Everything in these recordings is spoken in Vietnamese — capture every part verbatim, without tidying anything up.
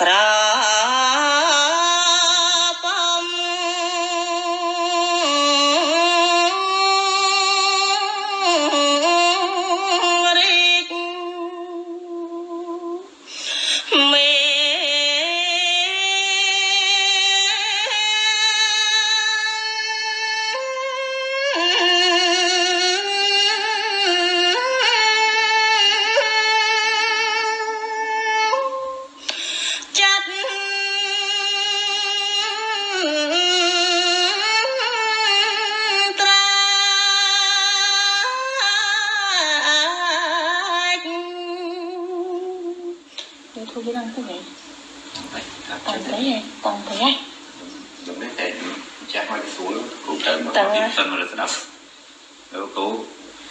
Thu cái răng cái gì? Còn thấy gì? Còn thấy ấy? Giống đấy để chắc hoa đi xuống cụ trời mà có điểm sân mà là đọc đâu cố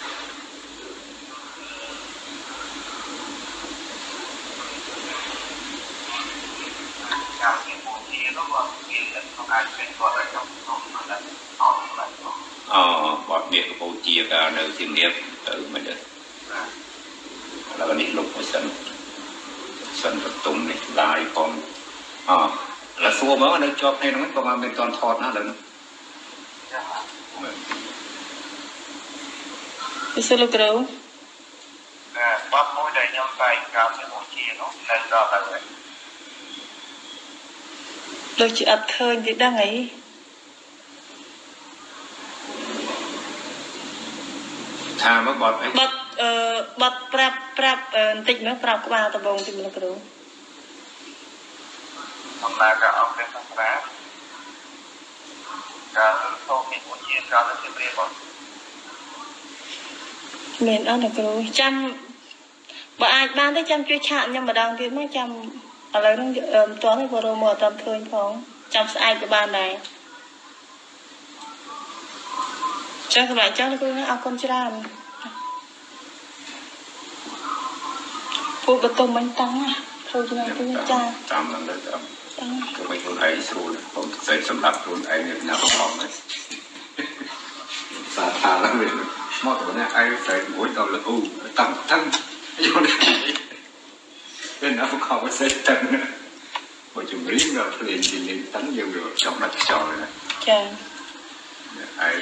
ờ bọt miệng của cô chia ra nơi thiên nghiệp tự mình được là cái nít lục của sân sân vật tùng này lại còn ờ là xua mới nó cho hay nó mới còn mà bên toàn thọt nó lớn cái số lúc đâu bắp môi đầy nhau tay cao thì một chia nó lên ra là vậy đôi chị ập khơi thì đang ấy thà mới bọt ấy bọt bọt prap prap tích nó prap qua tao bông thì mình lúc đâu hôm nay cả ông lên thằng đá cả sau khi một chia cả là tiền riêng rồi miền đó là rồi chăm bà ai ban tới chăm chơi chạm nhưng mà đang thì mấy chăm ở lấy nó toán thì vừa rồi mở tầm thời phong chăm ai của ban này chắc các bạn chắc là tôi ao con làm phụ bật tôm bánh tăng à thôi cho nên tôi cha tam lần đấy tam cái mấy con ấy rồi còn dậy sầm đập con ấy này nào còn đấy xa thà lắm rồi mọi người này ai phải mỗi đầu là u tăng tăng vô này bên nào không có xây tăng nữa mà chúng riêng rồi liền thì liền tấn nhiều được trong đặt trò này cha ai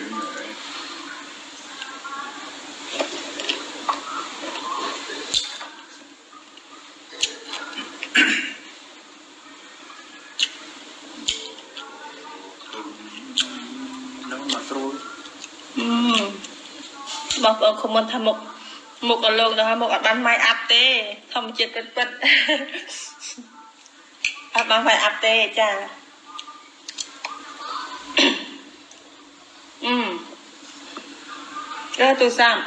nó mà rồi bọc ở không muốn tham một một ở lồng đó một ở bán mai áp tê không chết bật bật áp bán mai áp tê cha ừ cái tôi sao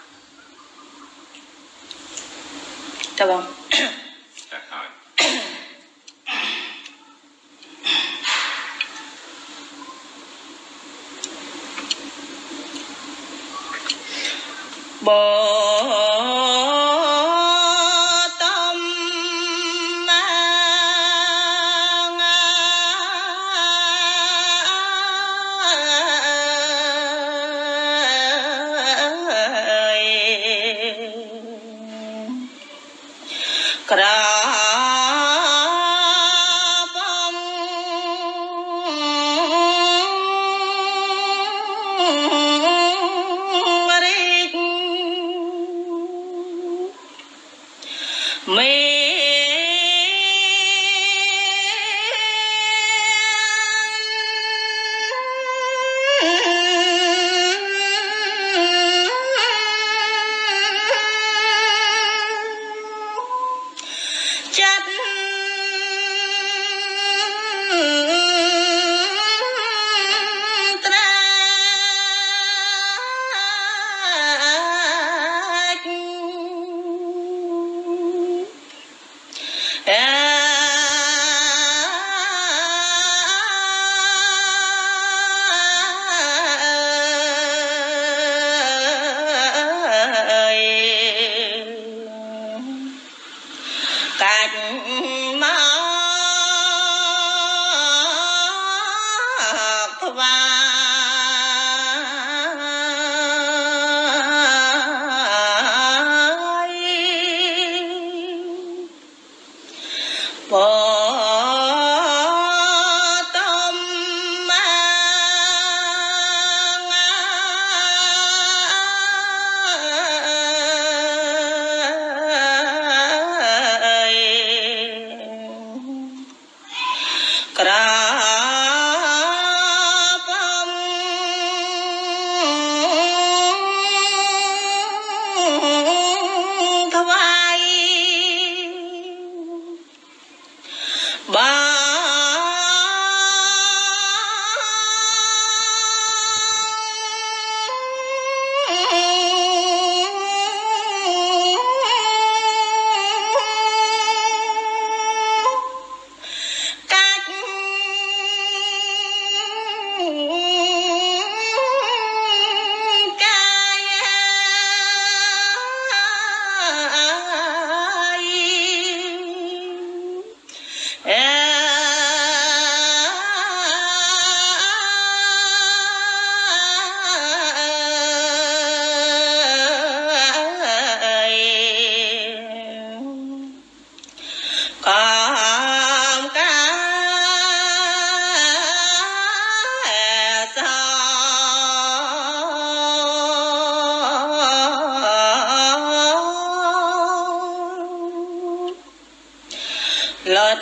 chào bông bò tâm mang ơi bò lợn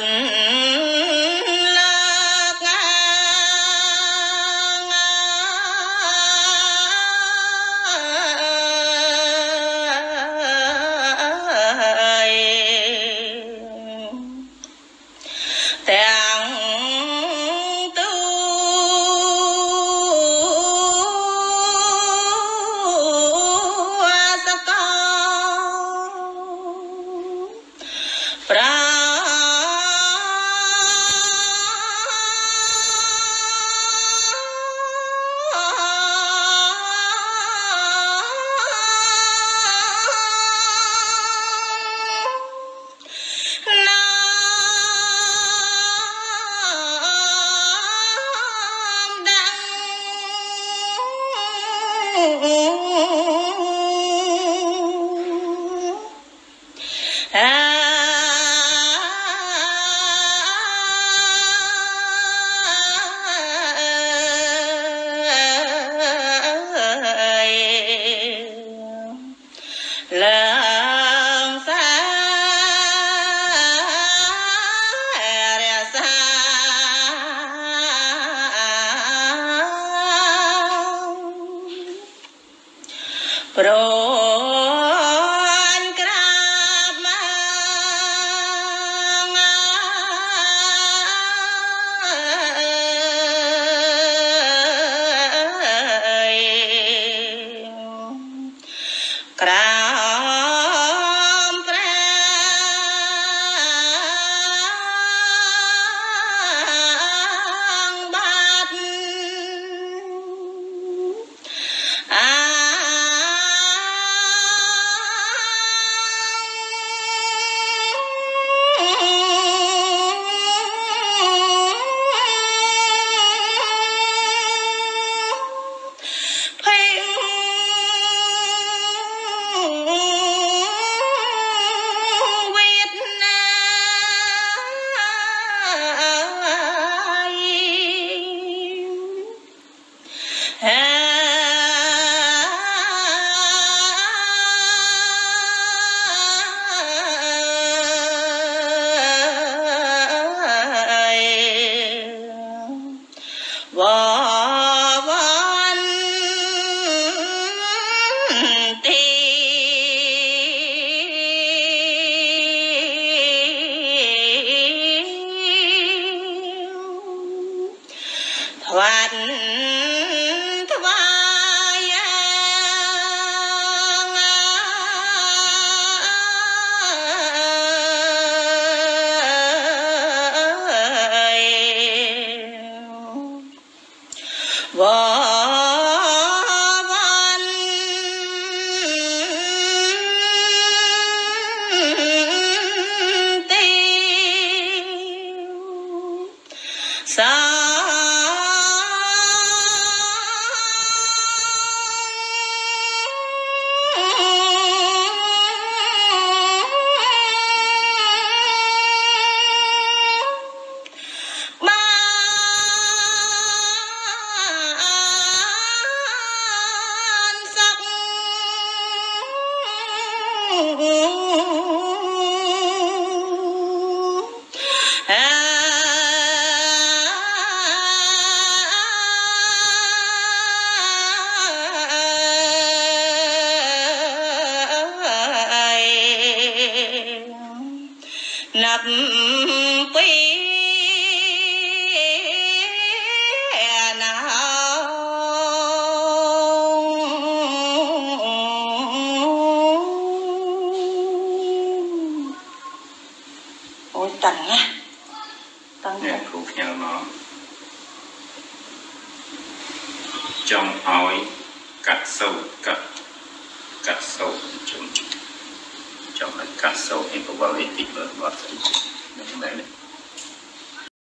trong ói cắt sâu cắt cắt sâu trong trong là cắt sâu em có vào ấy tích vào vào này này